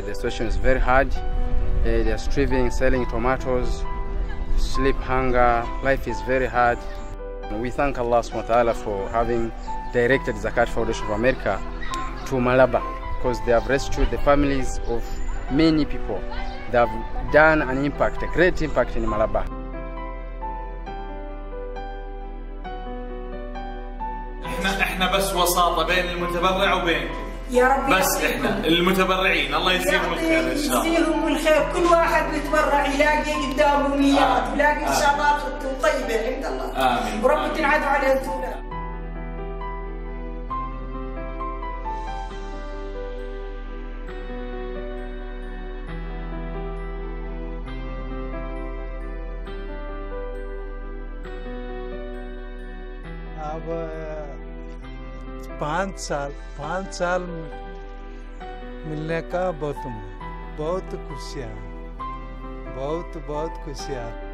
the situation is very hard. They are striving, selling tomatoes, sleep, hunger. Life is very hard. We thank Allah subhanahu wa ta'ala for having directed Zakat Foundation of America to Malaba, because they have rescued the families of many people. They have done an impact, a great impact in Malaba. احنا بس وساطة بين المتبرع وبينكم يا رب، بس احنا المتبرعين الله يجزيهم الخير ان شاء الله. يجزيهم الخير، كل واحد يتبرع يلاقي قدامه نيات ويلاقي ان شاء الله طيبة عند الله. امين. ورب تنعدوا عليه الدولة. अब 5 साल मिलने का बहुत खुशियाँ, बहुत खुशियाँ।